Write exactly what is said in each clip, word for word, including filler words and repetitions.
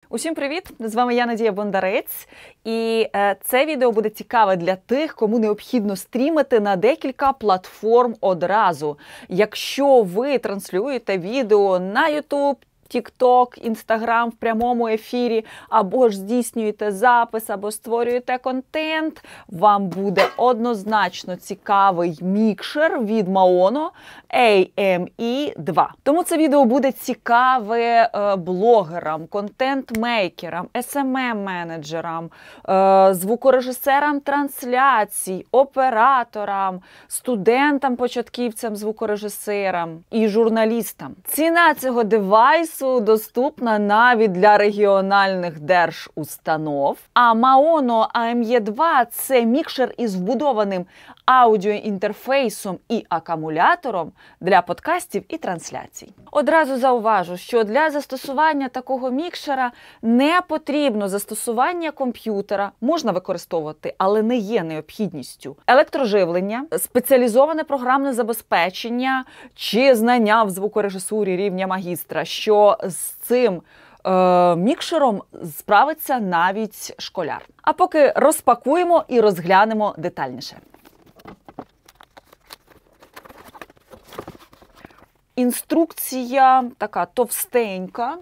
Усім привіт! З вами я, Надія Бондарець. І е, це відео буде цікаве для тих, кому необхідно стрімити на декілька платформ одразу. Якщо ви транслюєте відео на ютуб, тік-ток, інстаграм в прямому ефірі, або ж здійснюєте запис, або створюєте контент, вам буде однозначно цікавий мікшер від Maono ей ем і два. Тому це відео буде цікаве е, блогерам, контент-мейкерам, ес ем ем-менеджерам, е, звукорежисерам трансляцій, операторам, студентам-початківцям, звукорежисерам і журналістам. Ціна цього девайсу доступна навіть для регіональних держустанов. А Maono ей ем і два – це мікшер із вбудованим аудіоінтерфейсом і акумулятором для подкастів і трансляцій. Одразу зауважу, що для застосування такого мікшера не потрібно застосування комп'ютера, можна використовувати, але не є необхідністю. Електроживлення, спеціалізоване програмне забезпечення чи знання в звукорежисурі рівня магістра, що з цим е, мікшером справиться навіть школяр. А поки розпакуємо і розглянемо детальніше. Інструкція така товстенька.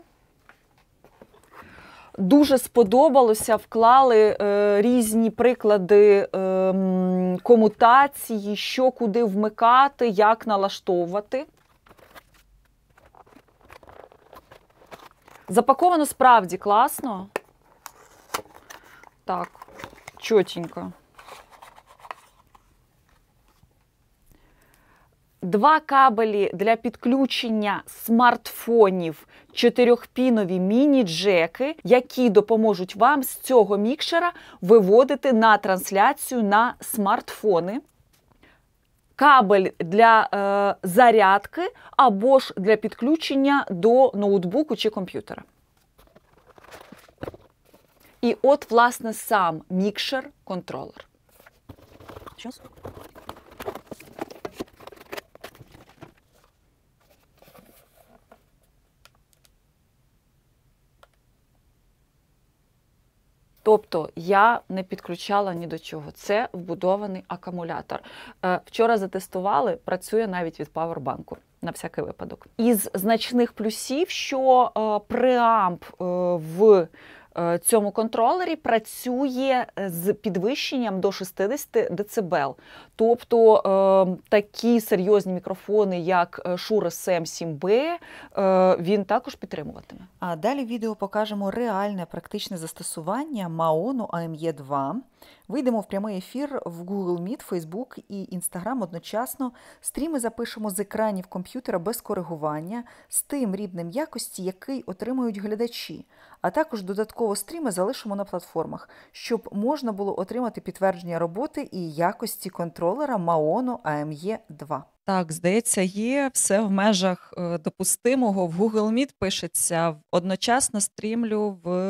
Дуже сподобалося, вклали е, різні приклади е, комутації, що куди вмикати, як налаштовувати. Запаковано справді класно. Так, чотенько. Два кабелі для підключення смартфонів, чотирьохпінові міні-джеки, які допоможуть вам з цього мікшера виводити на трансляцію на смартфони. Кабель для е, зарядки або ж для підключення до ноутбуку чи комп'ютера. І от, власне, сам мікшер-контролер. Щас. Тобто я не підключала ні до чого. Це вбудований акумулятор. Вчора затестували, працює навіть від павербанку, на всякий випадок. Із значних плюсів, що преамп в цьому контролері працює з підвищенням до шістдесят децибел. Тобто е, такі серйозні мікрофони, як Shure ес ем сім бі, е, він також підтримуватиме. А далі в відео покажемо реальне практичне застосування Maono ей ем і два. Вийдемо в прямий ефір в Google Meet, Facebook і Instagram одночасно. Стріми запишемо з екранів комп'ютера без коригування, з тим рівнем якості, який отримують глядачі. А також додатково стріми залишимо на платформах, щоб можна було отримати підтвердження роботи і якості контролера Maono ей ем і два. Так, здається, є все в межах е, допустимого. В Google Meet пишеться, одночасно стрімлю в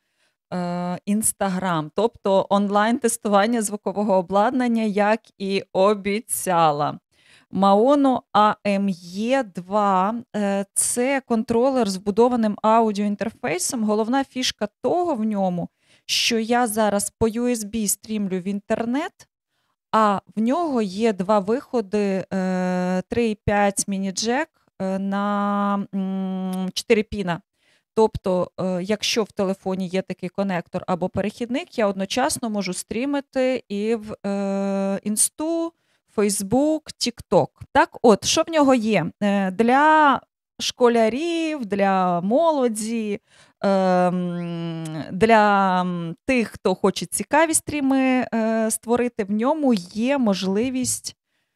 Instagram, тобто онлайн-тестування звукового обладнання, як і обіцяла. Maono ей ем і два – це контролер з вбудованим аудіоінтерфейсом. Головна фішка того в ньому, що я зараз по ю ес бі стрімлю в інтернет, а в нього є два виходи три і п'ять міні-джек на чотири піна. Тобто, якщо в телефоні є такий конектор або перехідник, я одночасно можу стрімити і в е, інсту, Фейсбук, тік-ток. Так от, що в нього є? Для школярів, для молоді, е, для тих, хто хоче цікаві стріми е, створити, в ньому є можливість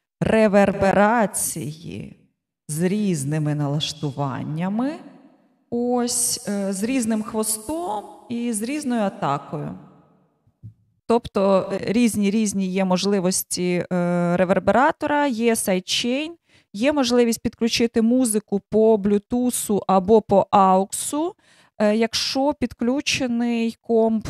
реверберації з різними налаштуваннями. Ось, з різним хвостом і з різною атакою. Тобто різні-різні є можливості ревербератора, є сайдчейн, є можливість підключити музику по блютусу або по ауксу, якщо підключений комп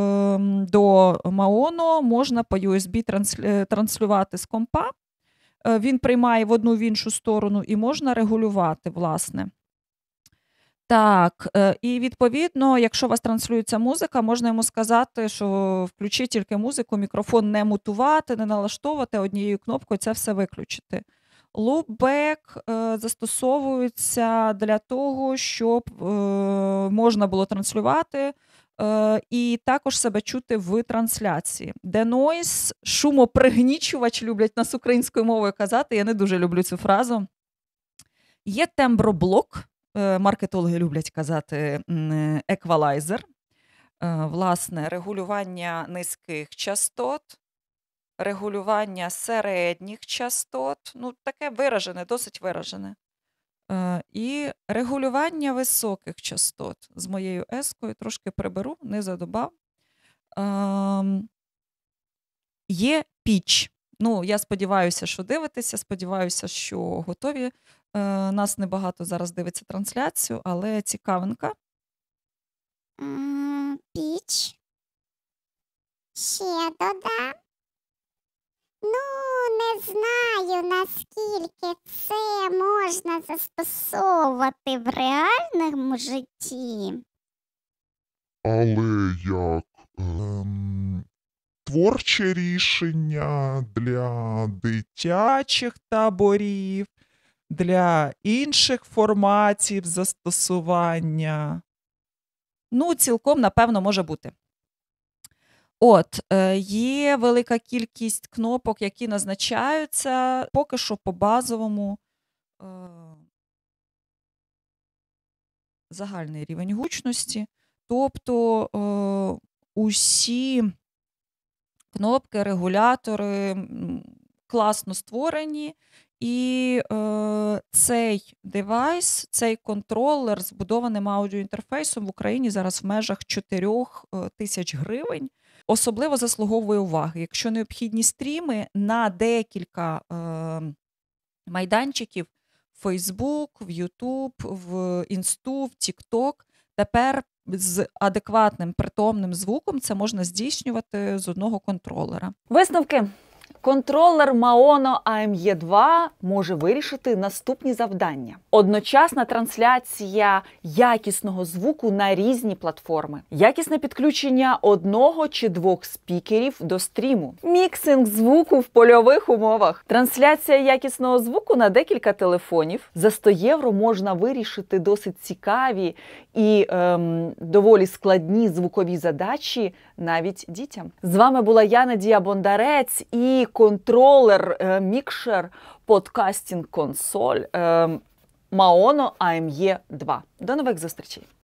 до Maono, можна по ю ес бі транслювати з компа. Він приймає в одну в іншу сторону і можна регулювати, власне. Так, е, і відповідно, якщо у вас транслюється музика, можна йому сказати, що включи тільки музику, мікрофон не мутувати, не налаштовувати, однією кнопкою це все виключити. Лупбек е, застосовується для того, щоб е, можна було транслювати е, і також себе чути в трансляції. Denoise, шумопригнічувач, люблять нас українською мовою казати, я не дуже люблю цю фразу. Є темброблок, е, маркетологи люблять казати м, еквалайзер, е, власне, регулювання низьких частот, регулювання середніх частот, ну таке виражене, досить виражене. Е, І регулювання високих частот. З моєю ескою трошки приберу, не задобав. Ем, Є піч. Ну, я сподіваюся, що дивитеся, сподіваюся, що готові. Е, Нас небагато зараз дивиться трансляцію, але цікавинка. М, Піч. Ще додам. Ну, не знаю, наскільки це можна застосовувати в реальному житті. Але як ем, творче рішення для дитячих таборів, для інших форматів застосування. Ну, цілком, напевно, може бути. От, е, є велика кількість кнопок, які назначаються поки що по базовому е, загальний рівень гучності. Тобто е, усі кнопки, регулятори м, класно створені, і е, цей девайс, цей контролер з збудованим аудіоінтерфейсом в Україні зараз в межах чотирьох тисяч гривень. Особливо заслуговує уваги. Якщо необхідні стріми на декілька е, майданчиків в Facebook, в YouTube, в Інсту, в TikTok, тепер з адекватним притомним звуком це можна здійснювати з одного контролера. Висновки. Контролер Maono а ем і два може вирішити наступні завдання. Одночасна трансляція якісного звуку на різні платформи. Якісне підключення одного чи двох спікерів до стріму. Міксинг звуку в польових умовах. Трансляція якісного звуку на декілька телефонів. За сто євро можна вирішити досить цікаві і ем, доволі складні звукові задачі навіть дітям. З вами була я, Надія Бондарець, і контролер, е, мікшер, подкастинг консоль е, Maono а ем і два. До нових зустрічей!